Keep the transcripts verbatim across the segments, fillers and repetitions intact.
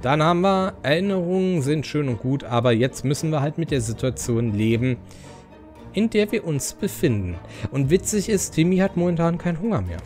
dann haben wir, Erinnerungen sind schön und gut, aber jetzt müssen wir halt mit der Situation leben, in der wir uns befinden. Und witzig ist, Timmy hat momentan keinen Hunger mehr.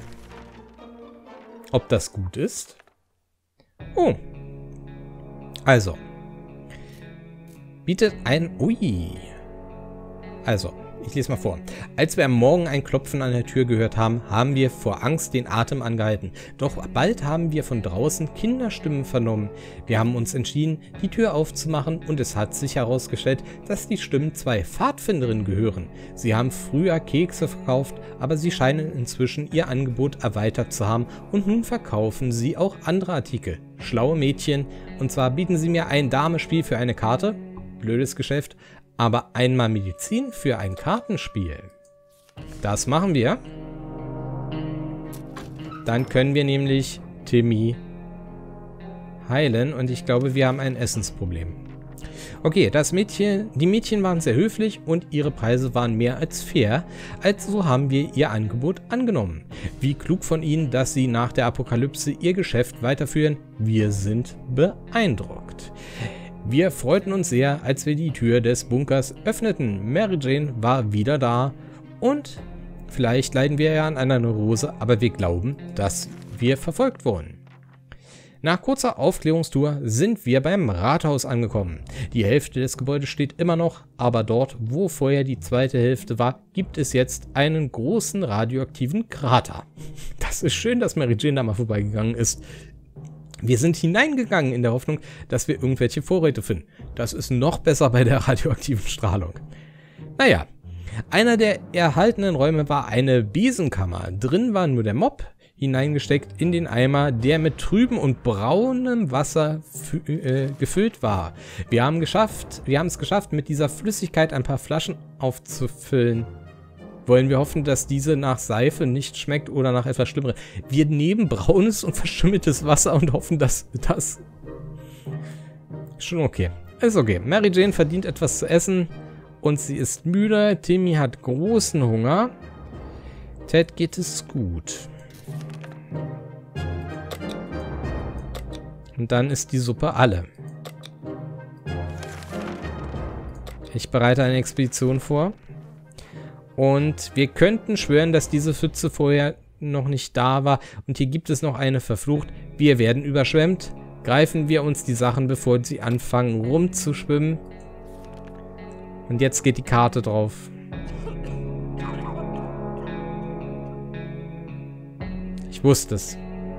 Ob das gut ist? Oh. Also. Bietet ein... Ui. Also, ich lese mal vor. Als wir am Morgen ein Klopfen an der Tür gehört haben, haben wir vor Angst den Atem angehalten. Doch bald haben wir von draußen Kinderstimmen vernommen. Wir haben uns entschieden, die Tür aufzumachen und es hat sich herausgestellt, dass die Stimmen zwei Pfadfinderinnen gehören. Sie haben früher Kekse verkauft, aber sie scheinen inzwischen ihr Angebot erweitert zu haben und nun verkaufen sie auch andere Artikel. Schlaue Mädchen, und zwar bieten sie mir ein Damespiel für eine Karte. Blödes Geschäft. Aber einmal Medizin für ein Kartenspiel. Das machen wir. Dann können wir nämlich Timmy heilen. Und ich glaube, wir haben ein Essensproblem. Okay, das Mädchen, die Mädchen waren sehr höflich und ihre Preise waren mehr als fair. Also haben wir ihr Angebot angenommen. Wie klug von ihnen, dass sie nach der Apokalypse ihr Geschäft weiterführen. Wir sind beeindruckt. Wir freuten uns sehr, als wir die Tür des Bunkers öffneten. Mary Jane war wieder da und vielleicht leiden wir ja an einer Neurose, aber wir glauben, dass wir verfolgt wurden. Nach kurzer Aufklärungstour sind wir beim Rathaus angekommen. Die Hälfte des Gebäudes steht immer noch, aber dort, wo vorher die zweite Hälfte war, gibt es jetzt einen großen radioaktiven Krater. Das ist schön, dass Mary Jane da mal vorbeigegangen ist. Wir sind hineingegangen in der Hoffnung, dass wir irgendwelche Vorräte finden. Das ist noch besser bei der radioaktiven Strahlung. Naja, einer der erhaltenen Räume war eine Besenkammer. Drin war nur der Mob, hineingesteckt in den Eimer, der mit trübem und braunem Wasser äh, gefüllt war. Wir haben geschafft, wir haben es geschafft, mit dieser Flüssigkeit ein paar Flaschen aufzufüllen. Wollen wir hoffen, dass diese nach Seife nicht schmeckt oder nach etwas Schlimmerem. Wir nehmen braunes und verschimmeltes Wasser und hoffen, dass das... Schon okay. Ist okay. Mary Jane verdient etwas zu essen und sie ist müde. Timmy hat großen Hunger. Ted geht es gut. Und dann ist die Suppe alle. Ich bereite eine Expedition vor. Und wir könnten schwören, dass diese Pfütze vorher noch nicht da war. Und hier gibt es noch eine verflucht. Wir werden überschwemmt. Greifen wir uns die Sachen, bevor sie anfangen rumzuschwimmen. Und jetzt geht die Karte drauf. Ich wusste es.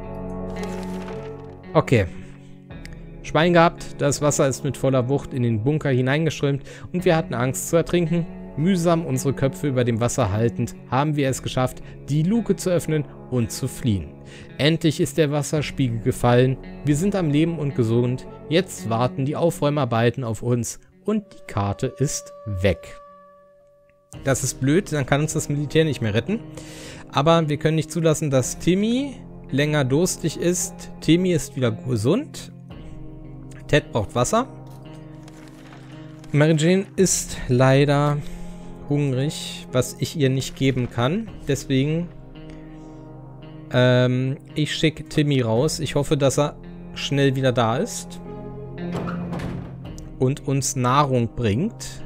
Okay. Schwein gehabt. Das Wasser ist mit voller Wucht in den Bunker hineingeströmt. Und wir hatten Angst zu ertrinken. Mühsam unsere Köpfe über dem Wasser haltend, haben wir es geschafft, die Luke zu öffnen und zu fliehen. Endlich ist der Wasserspiegel gefallen, wir sind am Leben und gesund, jetzt warten die Aufräumarbeiten auf uns und die Karte ist weg. Das ist blöd, dann kann uns das Militär nicht mehr retten. Aber wir können nicht zulassen, dass Timmy länger durstig ist. Timmy ist wieder gesund. Ted braucht Wasser. Mary Jane ist leider hungrig, was ich ihr nicht geben kann. Deswegen, ähm, ich schicke Timmy raus. Ich hoffe, dass er schnell wieder da ist. Und uns Nahrung bringt.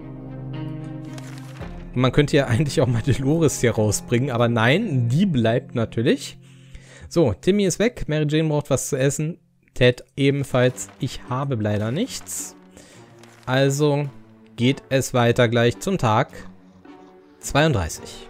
Man könnte ja eigentlich auch mal Dolores hier rausbringen, aber nein, die bleibt natürlich. So, Timmy ist weg. Mary Jane braucht was zu essen. Ted ebenfalls. Ich habe leider nichts. Also geht es weiter gleich zum Tag zweiunddreißig.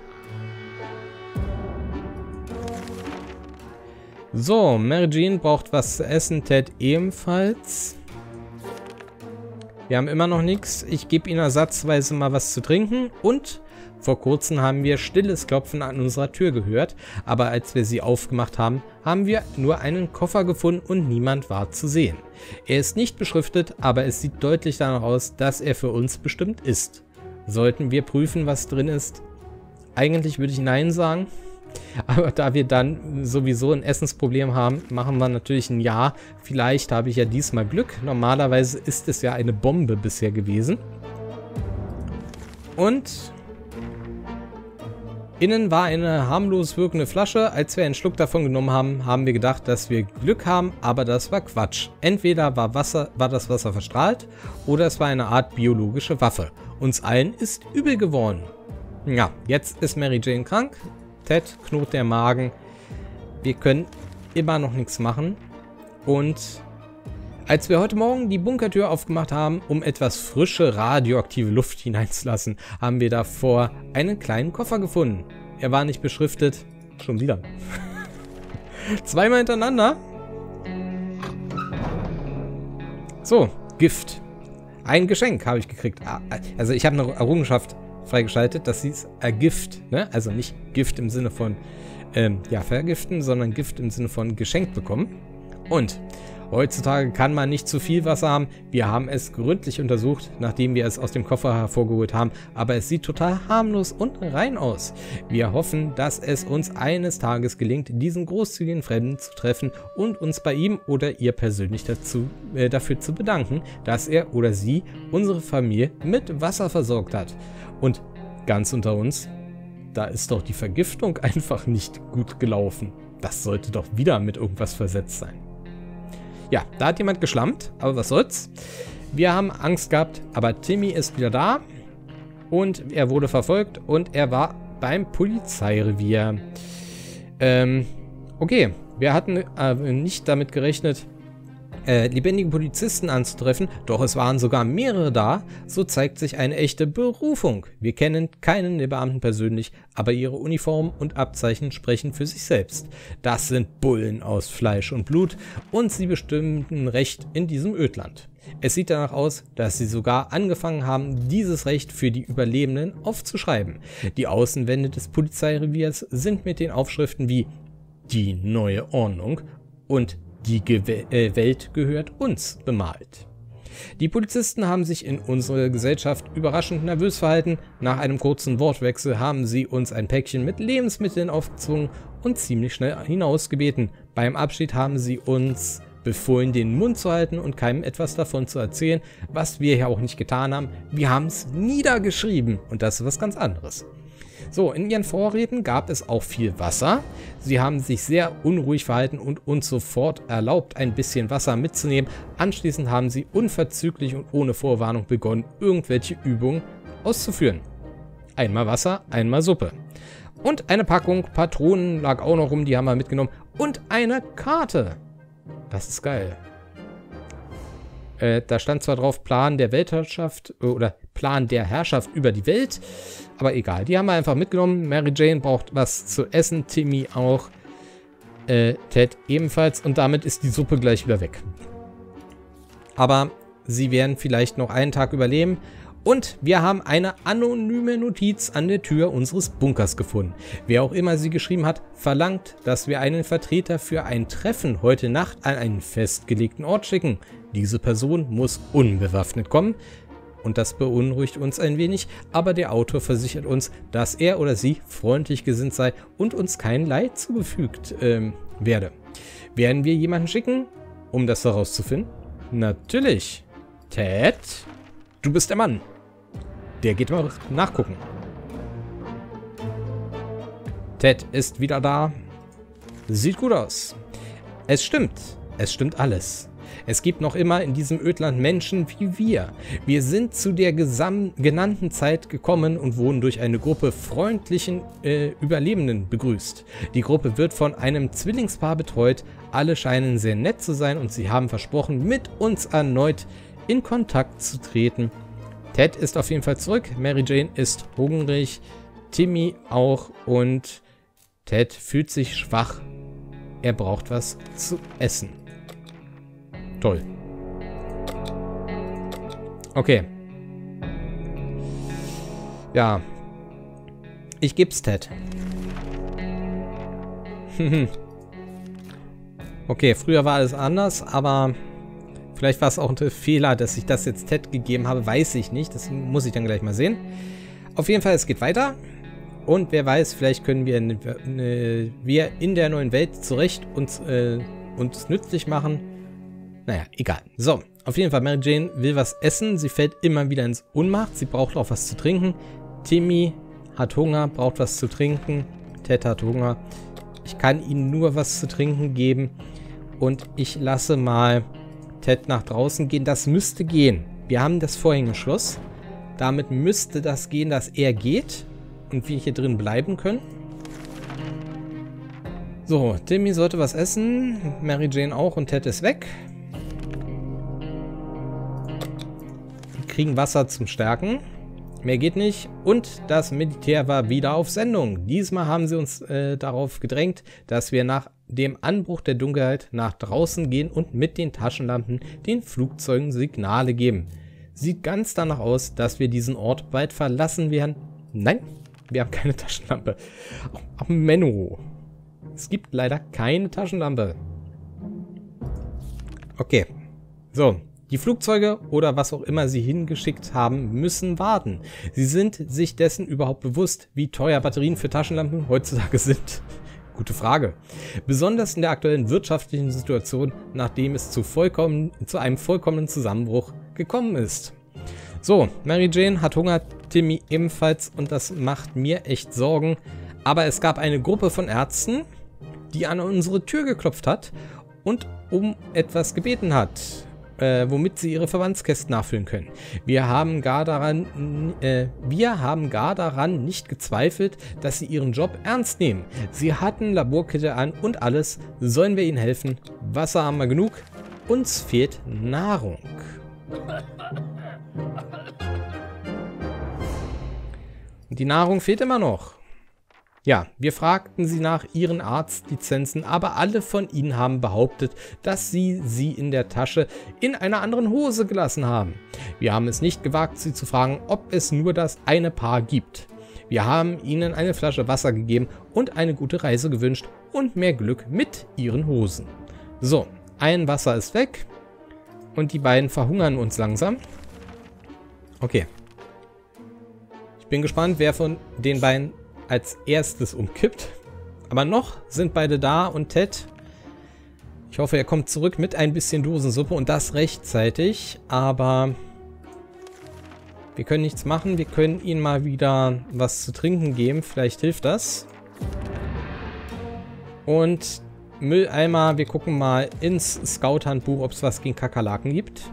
So, Mary Jane braucht was zu essen, Ted ebenfalls. Wir haben immer noch nichts. Ich gebe ihnen ersatzweise mal was zu trinken. Und vor kurzem haben wir stilles Klopfen an unserer Tür gehört. Aber als wir sie aufgemacht haben, haben wir nur einen Koffer gefunden und niemand war zu sehen. Er ist nicht beschriftet, aber es sieht deutlich danach aus, dass er für uns bestimmt ist. Sollten wir prüfen, was drin ist? Eigentlich würde ich Nein sagen. Aber da wir dann sowieso ein Essensproblem haben, machen wir natürlich ein Ja. Vielleicht habe ich ja diesmal Glück. Normalerweise ist es ja eine Bombe bisher gewesen. Und Innen war eine harmlos wirkende Flasche. Als wir einen Schluck davon genommen haben, haben wir gedacht, dass wir Glück haben, aber das war Quatsch. Entweder war, Wasser, war das Wasser verstrahlt oder es war eine Art biologische Waffe. Uns allen ist übel geworden. Ja, jetzt ist Mary Jane krank. Ted knurrt der Magen. Wir können immer noch nichts machen. Und als wir heute Morgen die Bunkertür aufgemacht haben, um etwas frische radioaktive Luft hineinzulassen, haben wir davor einen kleinen Koffer gefunden. Er war nicht beschriftet. Schon wieder. Zweimal hintereinander. So, Gift. Ein Geschenk habe ich gekriegt. Also ich habe eine Errungenschaft freigeschaltet, das hieß äh, Gift. Ne? Also nicht Gift im Sinne von ähm, ja, vergiften, sondern Gift im Sinne von geschenkt bekommen. Und heutzutage kann man nicht zu viel Wasser haben. Wir haben es gründlich untersucht, nachdem wir es aus dem Koffer hervorgeholt haben. Aber es sieht total harmlos und rein aus. Wir hoffen, dass es uns eines Tages gelingt, diesen großzügigen Fremden zu treffen und uns bei ihm oder ihr persönlich dazu, äh, dafür zu bedanken, dass er oder sie unsere Familie mit Wasser versorgt hat. Und ganz unter uns, da ist doch die Vergiftung einfach nicht gut gelaufen. Das sollte doch wieder mit irgendwas versetzt sein. Ja, da hat jemand geschlampt, aber was soll's. Wir haben Angst gehabt, aber Timmy ist wieder da und er wurde verfolgt und er war beim Polizeirevier. Ähm, okay, wir hatten äh, nicht damit gerechnet, äh, lebendige Polizisten anzutreffen, doch es waren sogar mehrere da. So zeigt sich eine echte Berufung. Wir kennen keinen der Beamten persönlich, aber ihre Uniformen und Abzeichen sprechen für sich selbst. Das sind Bullen aus Fleisch und Blut und sie bestimmen Recht in diesem Ödland. Es sieht danach aus, dass sie sogar angefangen haben, dieses Recht für die Überlebenden aufzuschreiben. Die Außenwände des Polizeireviers sind mit den Aufschriften wie „Die neue Ordnung“ und „Die Gew äh, Welt gehört uns“ bemalt. Die Polizisten haben sich in unserer Gesellschaft überraschend nervös verhalten. Nach einem kurzen Wortwechsel haben sie uns ein Päckchen mit Lebensmitteln aufgezwungen und ziemlich schnell hinausgebeten. Beim Abschied haben sie uns befohlen, den Mund zu halten und keinem etwas davon zu erzählen, was wir ja auch nicht getan haben. Wir haben es niedergeschrieben und das ist was ganz anderes. So, in ihren Vorräten gab es auch viel Wasser. Sie haben sich sehr unruhig verhalten und uns sofort erlaubt, ein bisschen Wasser mitzunehmen. Anschließend haben sie unverzüglich und ohne Vorwarnung begonnen, irgendwelche Übungen auszuführen. Einmal Wasser, einmal Suppe. Und eine Packung Patronen lag auch noch rum, die haben wir mitgenommen. Und eine Karte. Das ist geil. Äh, da stand zwar drauf Plan der Weltherrschaft äh, oder Plan der Herrschaft über die Welt, aber egal, die haben wir einfach mitgenommen. Mary Jane braucht was zu essen, Timmy auch, äh, Ted ebenfalls und damit ist die Suppe gleich wieder weg. Aber sie werden vielleicht noch einen Tag überleben und wir haben eine anonyme Notiz an der Tür unseres Bunkers gefunden. Wer auch immer sie geschrieben hat, verlangt, dass wir einen Vertreter für ein Treffen heute Nacht an einen festgelegten Ort schicken. Diese Person muss unbewaffnet kommen. Und das beunruhigt uns ein wenig, aber der Autor versichert uns, dass er oder sie freundlich gesinnt sei und uns kein Leid zugefügt ähm, werde. Werden wir jemanden schicken, um das herauszufinden? Natürlich. Ted, du bist der Mann. Der geht mal nachgucken. Ted ist wieder da. Sieht gut aus. Es stimmt. Es stimmt alles. Es gibt noch immer in diesem Ödland Menschen wie wir. Wir sind zu der genannten Zeit gekommen und wurden durch eine Gruppe freundlichen äh, Überlebenden begrüßt. Die Gruppe wird von einem Zwillingspaar betreut. Alle scheinen sehr nett zu sein und sie haben versprochen, mit uns erneut in Kontakt zu treten. Ted ist auf jeden Fall zurück. Mary Jane ist hungrig. Timmy auch. Und Ted fühlt sich schwach. Er braucht was zu essen. Toll. Okay. Ja. Ich geb's Ted. Okay, früher war alles anders, aber vielleicht war es auch ein Fehler, dass ich das jetzt Ted gegeben habe, weiß ich nicht. Das muss ich dann gleich mal sehen. Auf jeden Fall, es geht weiter. Und wer weiß, vielleicht können wir, ne, wir in der neuen Welt zurecht uns, äh, uns nützlich machen. Naja, egal. So, auf jeden Fall, Mary Jane will was essen. Sie fällt immer wieder ins Unmacht. Sie braucht auch was zu trinken. Timmy hat Hunger, braucht was zu trinken. Ted hat Hunger. Ich kann ihm nur was zu trinken geben. Und ich lasse mal Ted nach draußen gehen. Das müsste gehen. Wir haben das Vorhängeschloss. Damit müsste das gehen, dass er geht. Und wir hier drin bleiben können. So, Timmy sollte was essen. Mary Jane auch und Ted ist weg. Wir kriegen Wasser zum Stärken. Mehr geht nicht. Und das Militär war wieder auf Sendung. Diesmal haben sie uns äh, darauf gedrängt, dass wir nach dem Anbruch der Dunkelheit nach draußen gehen und mit den Taschenlampen den Flugzeugen Signale geben. Sieht ganz danach aus, dass wir diesen Ort bald verlassen werden. Nein, wir haben keine Taschenlampe. Ach, Menno. Es gibt leider keine Taschenlampe. Okay. So. Die Flugzeuge oder was auch immer sie hingeschickt haben, müssen warten. Sie sind sich dessen überhaupt bewusst, wie teuer Batterien für Taschenlampen heutzutage sind. Gute Frage. Besonders in der aktuellen wirtschaftlichen Situation, nachdem es zu, vollkommen, zu einem vollkommenen Zusammenbruch gekommen ist. So, Mary Jane hat Hunger, Timmy ebenfalls und das macht mir echt Sorgen. Aber es gab eine Gruppe von Ärzten, die an unsere Tür geklopft hat und um etwas gebeten hat. Äh, womit sie ihre Verbandskästen nachfüllen können. Wir haben gar daran, äh, wir haben gar daran nicht gezweifelt, dass sie ihren Job ernst nehmen. Sie hatten Laborkette an und alles. Sollen wir ihnen helfen? Wasser haben wir genug. Uns fehlt Nahrung. Und die Nahrung fehlt immer noch. Ja, wir fragten sie nach ihren Arztlizenzen, aber alle von ihnen haben behauptet, dass sie sie in der Tasche in einer anderen Hose gelassen haben. Wir haben es nicht gewagt, sie zu fragen, ob es nur das eine Paar gibt. Wir haben ihnen eine Flasche Wasser gegeben und eine gute Reise gewünscht und mehr Glück mit ihren Hosen. So, ein Wasser ist weg und die beiden verhungern uns langsam. Okay. Ich bin gespannt, wer von den beiden als erstes umkippt. Aber noch sind beide da und Ted, ich hoffe, er kommt zurück mit ein bisschen Dosensuppe und das rechtzeitig, aber wir können nichts machen. Wir können ihm mal wieder was zu trinken geben, vielleicht hilft das. Und Mülleimer, wir gucken mal ins Scout-Handbuch, ob es was gegen Kakerlaken gibt.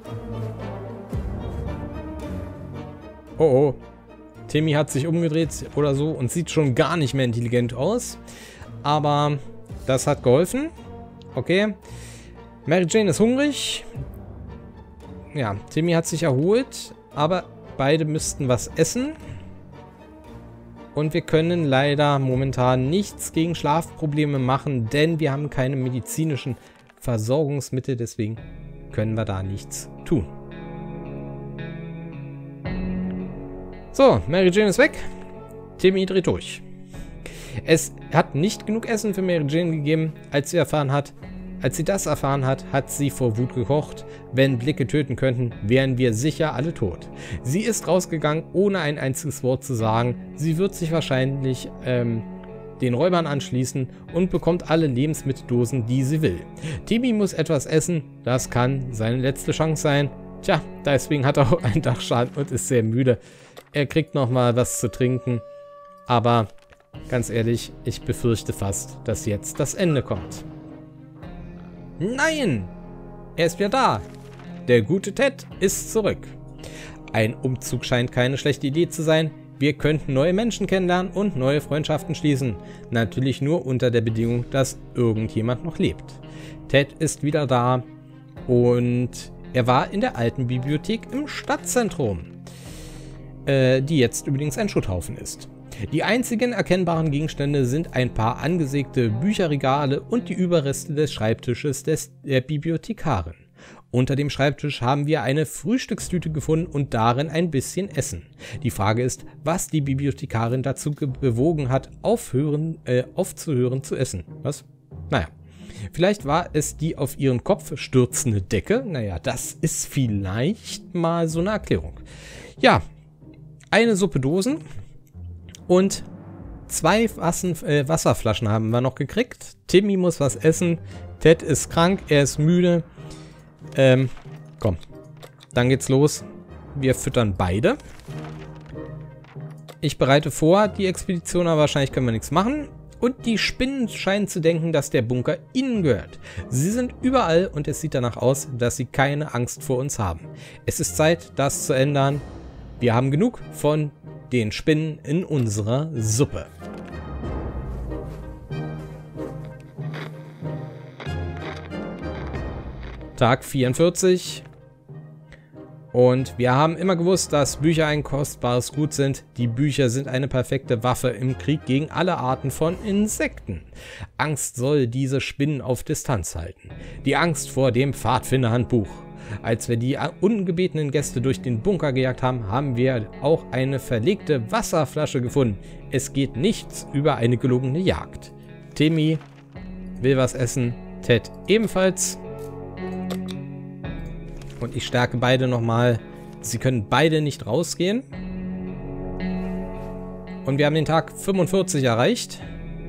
Oh oh. Timmy hat sich umgedreht oder so und sieht schon gar nicht mehr intelligent aus. Aber das hat geholfen. Okay. Mary Jane ist hungrig. Ja, Timmy hat sich erholt. Aber beide müssten was essen. Und wir können leider momentan nichts gegen Schlafprobleme machen, denn wir haben keine medizinischen Versorgungsmittel. Deswegen können wir da nichts tun. So, Mary Jane ist weg. Timmy dreht durch. Es hat nicht genug Essen für Mary Jane gegeben, als sie erfahren hat. Als sie das erfahren hat, hat sie vor Wut gekocht. Wenn Blicke töten könnten, wären wir sicher alle tot. Sie ist rausgegangen, ohne ein einziges Wort zu sagen. Sie wird sich wahrscheinlich ähm, den Räubern anschließen und bekommt alle Lebensmitteldosen, die sie will. Timmy muss etwas essen. Das kann seine letzte Chance sein. Tja, deswegen hat er auch einen Dachschaden und ist sehr müde. Er kriegt nochmal was zu trinken. Aber ganz ehrlich, ich befürchte fast, dass jetzt das Ende kommt. Nein! Er ist wieder da. Der gute Ted ist zurück. Ein Umzug scheint keine schlechte Idee zu sein. Wir könnten neue Menschen kennenlernen und neue Freundschaften schließen. Natürlich nur unter der Bedingung, dass irgendjemand noch lebt. Ted ist wieder da und er war in der alten Bibliothek im Stadtzentrum, äh, die jetzt übrigens ein Schutthaufen ist. Die einzigen erkennbaren Gegenstände sind ein paar angesägte Bücherregale und die Überreste des Schreibtisches des, der Bibliothekarin. Unter dem Schreibtisch haben wir eine Frühstückstüte gefunden und darin ein bisschen Essen. Die Frage ist, was die Bibliothekarin dazu bewogen hat, aufhören, äh, aufzuhören zu essen. Was? Naja. Vielleicht war es die auf ihren Kopf stürzende Decke. Naja, das ist vielleicht mal so eine Erklärung. Ja, eine Suppe Dosen und zwei Wassen, äh, Wasserflaschen haben wir noch gekriegt. Timmy muss was essen. Ted ist krank, er ist müde. Ähm, komm. Dann geht's los. Wir füttern beide. Ich bereite vor, die Expedition, aber wahrscheinlich können wir nichts machen. Und die Spinnen scheinen zu denken, dass der Bunker ihnen gehört. Sie sind überall und es sieht danach aus, dass sie keine Angst vor uns haben. Es ist Zeit, das zu ändern. Wir haben genug von den Spinnen in unserer Suppe. Tag vierundvierzig. Und wir haben immer gewusst, dass Bücher ein kostbares Gut sind. Die Bücher sind eine perfekte Waffe im Krieg gegen alle Arten von Insekten. Angst soll diese Spinnen auf Distanz halten. Die Angst vor dem Pfadfinderhandbuch. Als wir die ungebetenen Gäste durch den Bunker gejagt haben, haben wir auch eine verlegte Wasserflasche gefunden. Es geht nichts über eine gelungene Jagd. Timmy will was essen, Ted ebenfalls. Und ich stärke beide nochmal. Sie können beide nicht rausgehen. Und wir haben den Tag fünfundvierzig erreicht.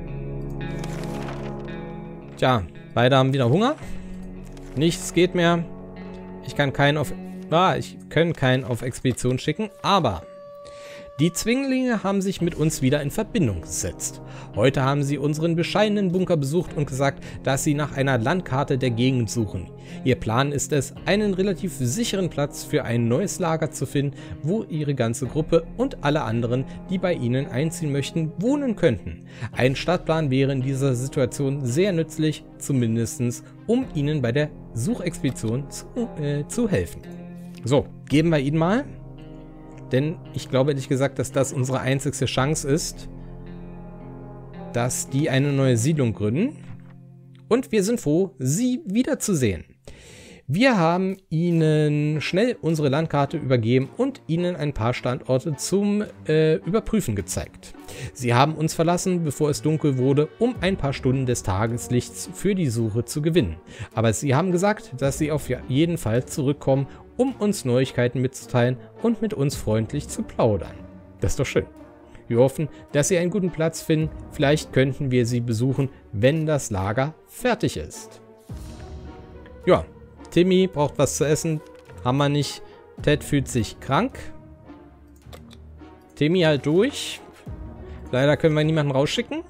Tja, beide haben wieder Hunger. Nichts geht mehr. Ich kann keinen auf... Ah, ich kann keinen auf Expedition schicken, aber... Die Zwinglinge haben sich mit uns wieder in Verbindung gesetzt. Heute haben sie unseren bescheidenen Bunker besucht und gesagt, dass sie nach einer Landkarte der Gegend suchen. Ihr Plan ist es, einen relativ sicheren Platz für ein neues Lager zu finden, wo ihre ganze Gruppe und alle anderen, die bei ihnen einziehen möchten, wohnen könnten. Ein Stadtplan wäre in dieser Situation sehr nützlich, zumindest um ihnen bei der Suchexpedition zu, äh, zu helfen. So, geben wir ihnen mal. Denn ich glaube ehrlich gesagt, dass das unsere einzigste Chance ist, dass die eine neue Siedlung gründen. Und wir sind froh, sie wiederzusehen. Wir haben ihnen schnell unsere Landkarte übergeben und ihnen ein paar Standorte zum äh, Überprüfen gezeigt. Sie haben uns verlassen, bevor es dunkel wurde, um ein paar Stunden des Tageslichts für die Suche zu gewinnen. Aber sie haben gesagt, dass sie auf jeden Fall zurückkommen, um uns Neuigkeiten mitzuteilen und mit uns freundlich zu plaudern. Das ist doch schön. Wir hoffen, dass sie einen guten Platz finden. Vielleicht könnten wir sie besuchen, wenn das Lager fertig ist. Ja, Timmy braucht was zu essen. Haben wir nicht. Ted fühlt sich krank. Timmy halt durch. Leider können wir niemanden rausschicken.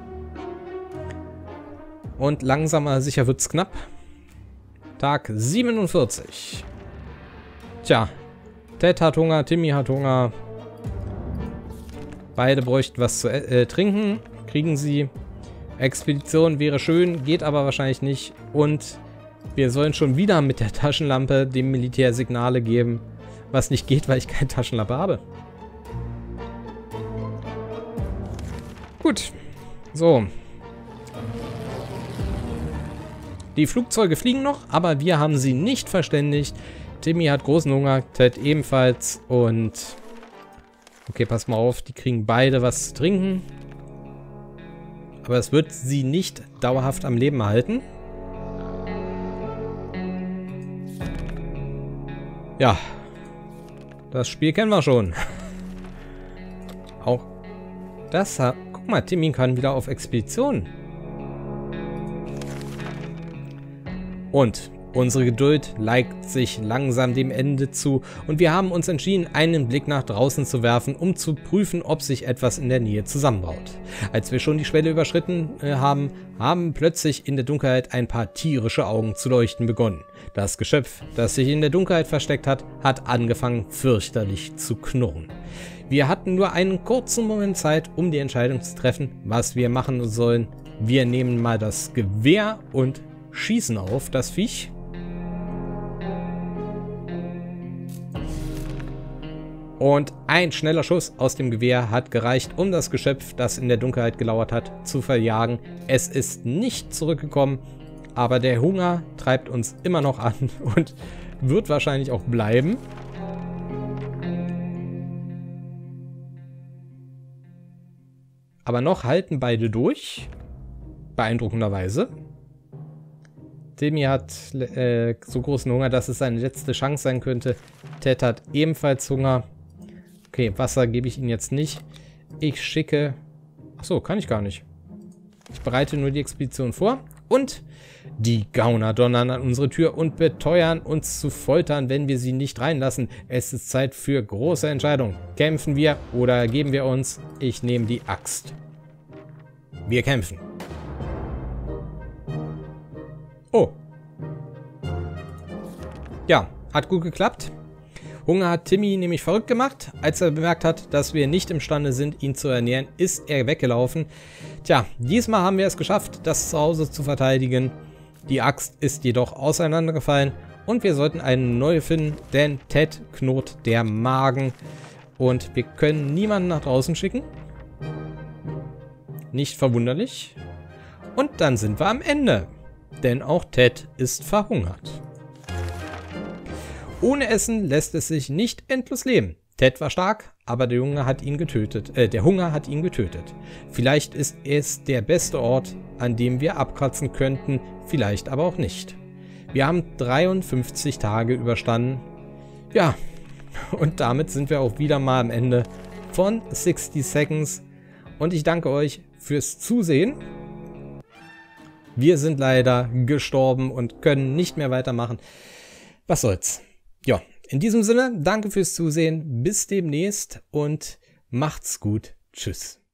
Und langsam aber sicher wird es knapp. Tag siebenundvierzig. Tja, Ted hat Hunger, Timmy hat Hunger. Beide bräuchten was zu äh, trinken. Kriegen sie. Expedition wäre schön, geht aber wahrscheinlich nicht. Und wir sollen schon wieder mit der Taschenlampe dem Militär Signale geben. Was nicht geht, weil ich keine Taschenlampe habe. Gut. So. Die Flugzeuge fliegen noch, aber wir haben sie nicht verständigt. Timmy hat großen Hunger, Ted ebenfalls. Und... Okay, pass mal auf, die kriegen beide was zu trinken. Aber es wird sie nicht dauerhaft am Leben halten. Ja. Das Spiel kennen wir schon. Auch das hat... Guck mal, Timmy kann wieder auf Expedition. Und unsere Geduld neigt sich langsam dem Ende zu und wir haben uns entschieden, einen Blick nach draußen zu werfen, um zu prüfen, ob sich etwas in der Nähe zusammenbaut. Als wir schon die Schwelle überschritten äh, haben, haben plötzlich in der Dunkelheit ein paar tierische Augen zu leuchten begonnen. Das Geschöpf, das sich in der Dunkelheit versteckt hat, hat angefangen fürchterlich zu knurren. Wir hatten nur einen kurzen Moment Zeit, um die Entscheidung zu treffen, was wir machen sollen. Wir nehmen mal das Gewehr und schießen auf das Viech. Und ein schneller Schuss aus dem Gewehr hat gereicht, um das Geschöpf, das in der Dunkelheit gelauert hat, zu verjagen. Es ist nicht zurückgekommen, aber der Hunger treibt uns immer noch an und wird wahrscheinlich auch bleiben. Aber noch halten beide durch. Beeindruckenderweise. Timmy hat äh, so großen Hunger, dass es seine letzte Chance sein könnte. Ted hat ebenfalls Hunger. Okay, Wasser gebe ich ihm jetzt nicht. Ich schicke... Achso, kann ich gar nicht. Ich bereite nur die Expedition vor. Und die Gauner donnern an unsere Tür und beteuern, uns zu foltern, wenn wir sie nicht reinlassen. Es ist Zeit für große Entscheidungen. Kämpfen wir oder geben wir uns? Ich nehme die Axt. Wir kämpfen. Oh. Ja, hat gut geklappt. Hunger hat Timmy nämlich verrückt gemacht. Als er bemerkt hat, dass wir nicht imstande sind, ihn zu ernähren, ist er weggelaufen. Tja, diesmal haben wir es geschafft, das Zuhause zu verteidigen. Die Axt ist jedoch auseinandergefallen und wir sollten eine neue finden, denn Ted knurrt der Magen und wir können niemanden nach draußen schicken. Nicht verwunderlich. Und dann sind wir am Ende, denn auch Ted ist verhungert. Ohne Essen lässt es sich nicht endlos leben. Ted war stark, aber der Junge hat ihn getötet. Äh, der Hunger hat ihn getötet. Vielleicht ist es der beste Ort, an dem wir abkratzen könnten, vielleicht aber auch nicht. Wir haben dreiundfünfzig Tage überstanden. Ja, und damit sind wir auch wieder mal am Ende von sixty Seconds. Und ich danke euch fürs Zusehen. Wir sind leider gestorben und können nicht mehr weitermachen. Was soll's. Ja, in diesem Sinne, danke fürs Zusehen, bis demnächst und macht's gut. Tschüss.